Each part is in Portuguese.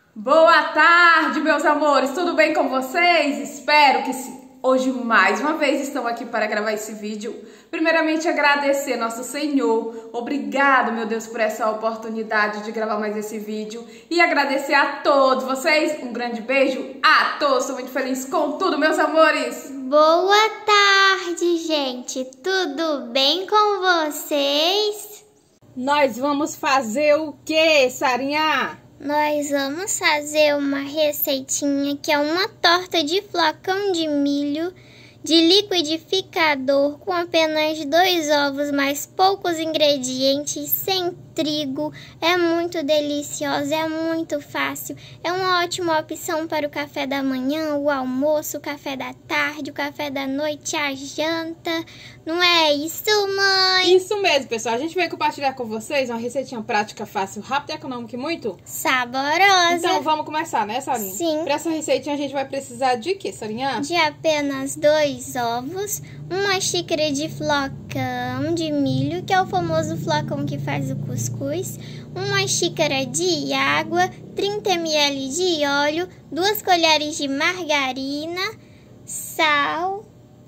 Boa tarde, meus amores! Tudo bem com vocês? Espero que sim. Hoje, mais uma vez, estamos aqui para gravar esse vídeo. Primeiramente, agradecer nosso Senhor. Obrigado, meu Deus, por essa oportunidade de gravar mais esse vídeo. E agradecer a todos vocês. Um grande beijo a todos. Estou muito feliz com tudo, meus amores. Boa tarde, gente. Tudo bem com vocês? Nós vamos fazer o quê, Sarinha? Nós vamos fazer uma receitinha que é uma torta de flocão de milho de liquidificador com apenas 2 ovos, mais poucos ingredientes, sem trigo. É muito deliciosa, é muito fácil. É uma ótima opção para o café da manhã, o almoço, o café da tarde, o café da noite, a janta. Não é isso, mãe? Isso mesmo, pessoal. A gente veio compartilhar com vocês uma receitinha prática, fácil, rápida, econômica e muito saborosa. Então vamos começar, né, Sarinha? Sim. Para essa receitinha a gente vai precisar de quê, Sarinha? De apenas 2 ovos, uma xícara de flocão de milho, que é o famoso flocão que faz o cuscuz, uma xícara de água, 30 ml de óleo, 2 colheres de margarina, sal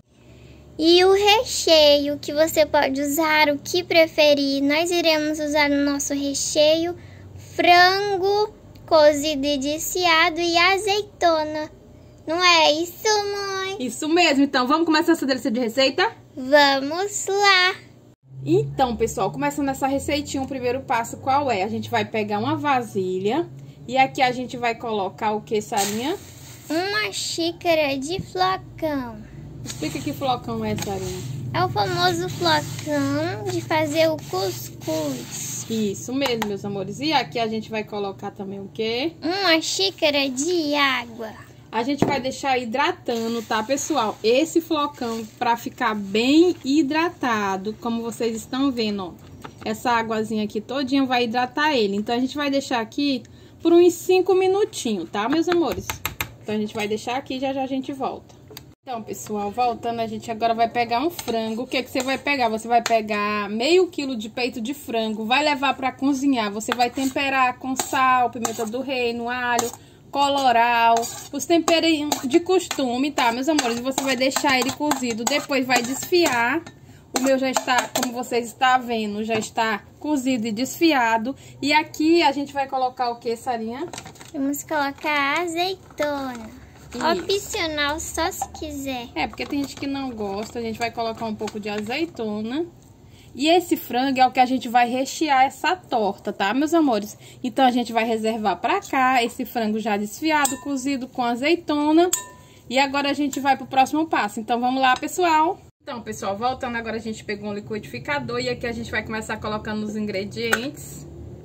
e o recheio, que você pode usar o que preferir. Nós iremos usar no nosso recheio frango cozido e desfiado e azeitona. Não é isso, mãe? Isso mesmo. Então, vamos começar essa delícia de receita? Vamos lá! Então, pessoal, começando essa receitinha, o primeiro passo qual é? A gente vai pegar uma vasilha e aqui a gente vai colocar o que, Sarinha? Uma xícara de flocão. Explica que flocão é, Sarinha. É o famoso flocão de fazer o cuscuz. Isso mesmo, meus amores. E aqui a gente vai colocar também o quê? Uma xícara de água. A gente vai deixar hidratando, tá, pessoal? Esse flocão para ficar bem hidratado, como vocês estão vendo, ó. Essa águazinha aqui todinha vai hidratar ele. Então, a gente vai deixar aqui por uns 5 minutinhos, tá, meus amores? Então, a gente vai deixar aqui e já já a gente volta. Então, pessoal, voltando, a gente agora vai pegar um frango. O que que você vai pegar? Você vai pegar meio quilo de peito de frango, vai levar para cozinhar. Você vai temperar com sal, pimenta do reino, alho, colorau, os temperos de costume, tá, meus amores? Você vai deixar ele cozido, depois vai desfiar. O meu já está, como vocês estão vendo, já está cozido e desfiado. E aqui a gente vai colocar o que, Sarinha? Vamos colocar azeitona. Isso. Opcional, só se quiser. É, porque tem gente que não gosta. A gente vai colocar um pouco de azeitona. E esse frango é o que a gente vai rechear essa torta, tá, meus amores? Então, a gente vai reservar pra cá esse frango já desfiado, cozido com azeitona. E agora a gente vai pro próximo passo. Então, vamos lá, pessoal. Então, pessoal, voltando, agora a gente pegou um liquidificador e aqui a gente vai começar colocando os ingredientes.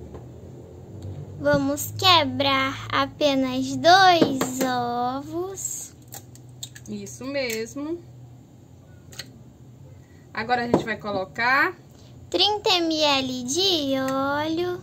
Vamos quebrar apenas 2 ovos. Isso mesmo. Agora a gente vai colocar 30 ml de óleo,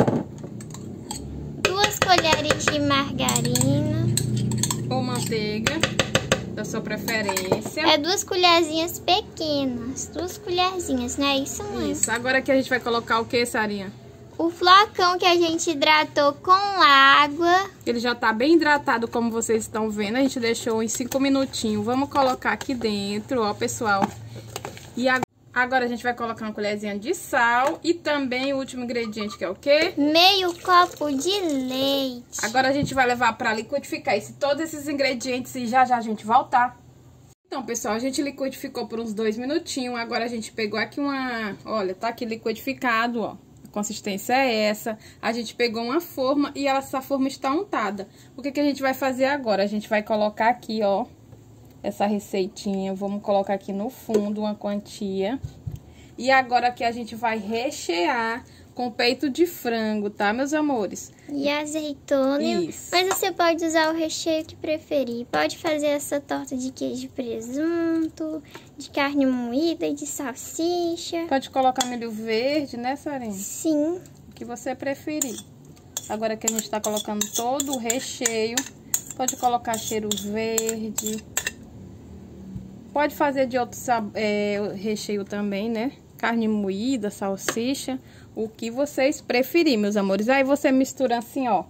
2 colheres de margarina ou manteiga, da sua preferência. É 2 colherzinhas pequenas, 2 colherzinhas, não é isso, mãe? Isso. Agora aqui a gente vai colocar o que, Sarinha? O flocão que a gente hidratou com água. Ele já tá bem hidratado, como vocês estão vendo. A gente deixou em 5 minutinhos. Vamos colocar aqui dentro, ó, pessoal. E agora a gente vai colocar uma colherzinha de sal e também o último ingrediente, que é o quê? Meio copo de leite. Agora a gente vai levar para liquidificar todos esses ingredientes e já já a gente voltar. Então, pessoal, a gente liquidificou por uns 2 minutinhos. Agora a gente pegou aqui uma... Olha, tá aqui liquidificado, ó. A consistência é essa. A gente pegou uma forma e essa forma está untada. O que que a gente vai fazer agora? A gente vai colocar aqui, ó, essa receitinha. Vamos colocar aqui no fundo uma quantia. E agora aqui a gente vai rechear com peito de frango, tá, meus amores? E azeitona. Isso. Mas você pode usar o recheio que preferir. Pode fazer essa torta de queijo e presunto, de carne moída e de salsicha. Pode colocar milho verde, né, Sarinha? Sim. O que você preferir. Agora que a gente tá colocando todo o recheio, pode colocar cheiro verde. Pode fazer de outro recheio também, né? Carne moída, salsicha, o que vocês preferirem, meus amores. Aí você mistura assim, ó.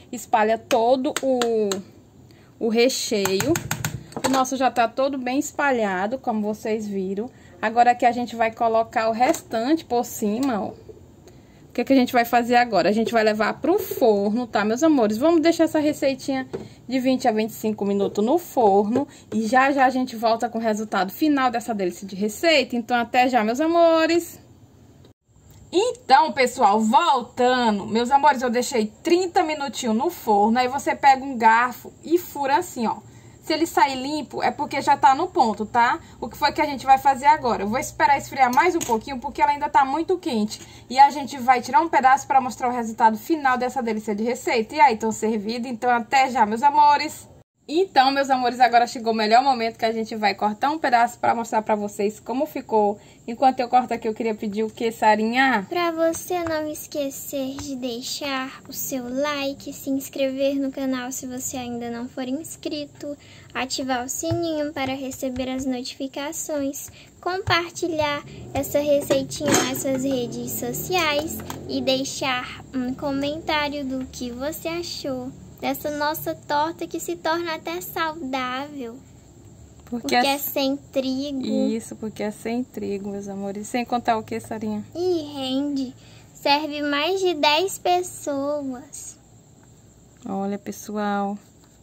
espalha todo o recheio. O nosso já tá todo bem espalhado, como vocês viram. Agora aqui a gente vai colocar o restante por cima, ó. O que que a gente vai fazer agora? A gente vai levar pro forno, tá, meus amores? Vamos deixar essa receitinha de 20 a 25 minutos no forno. E já já a gente volta com o resultado final dessa delícia de receita. Então, até já, meus amores! Então, pessoal, voltando, meus amores, eu deixei 30 minutinhos no forno. Aí você pega um garfo e fura assim, ó. Se ele sair limpo, é porque já tá no ponto, tá? O que foi que a gente vai fazer agora? Eu vou esperar esfriar mais um pouquinho, porque ela ainda tá muito quente. E a gente vai tirar um pedaço pra mostrar o resultado final dessa delícia de receita. E aí, tô servida, então até já, meus amores! Então, meus amores, agora chegou o melhor momento que a gente vai cortar um pedaço pra mostrar pra vocês como ficou. Enquanto eu corto aqui, eu queria pedir o que, Sarinha? Pra você não esquecer de deixar o seu like, se inscrever no canal se você ainda não for inscrito, ativar o sininho para receber as notificações, compartilhar essa receitinha nas suas redes sociais e deixar um comentário do que você achou dessa nossa torta que se torna até saudável. Porque é sem trigo. Isso, porque é sem trigo, meus amores. Sem contar o que, Sarinha? E rende. Serve mais de 10 pessoas. Olha, pessoal.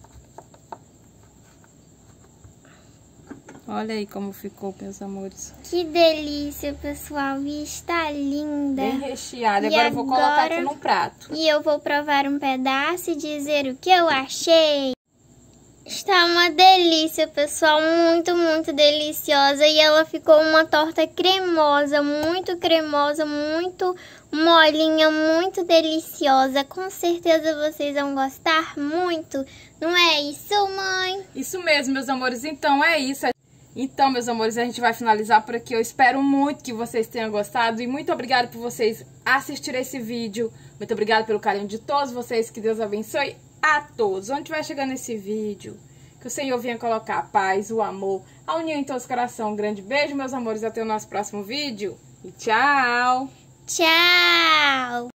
Olha aí como ficou, meus amores. Que delícia, pessoal. E está linda. Bem recheada. Agora eu vou colocar aqui num prato. E eu vou provar um pedaço e dizer o que eu achei. Está uma delícia, pessoal. Muito, muito deliciosa. E ela ficou uma torta cremosa, muito molinha, muito deliciosa. Com certeza vocês vão gostar muito. Não é isso, mãe? Isso mesmo, meus amores. Então é isso. Então, meus amores, a gente vai finalizar por aqui. Eu espero muito que vocês tenham gostado. E muito obrigada por vocês assistirem esse vídeo. Muito obrigada pelo carinho de todos vocês. Que Deus abençoe a todos. Onde vai chegando esse vídeo, que o Senhor venha colocar a paz, o amor, a união em todos os corações. Um grande beijo, meus amores. Até o nosso próximo vídeo. E tchau! Tchau!